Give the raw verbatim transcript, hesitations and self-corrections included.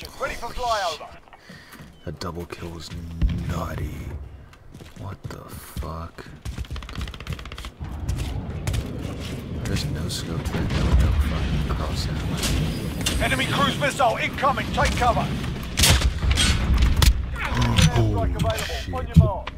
Ready for flyover. A double kill was nutty. What the fuck? There's no scope there, no, no fucking cross ammo. Enemy cruise missile incoming. Take cover. Oh, Strike available. On your shit. mark.